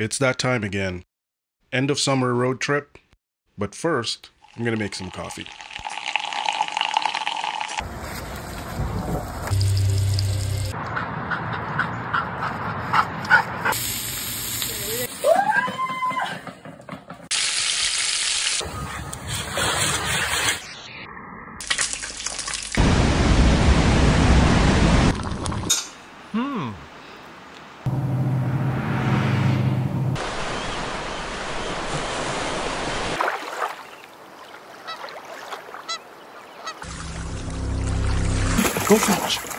It's that time again. End of summer road trip. But first, I'm gonna make some coffee. Go fetch.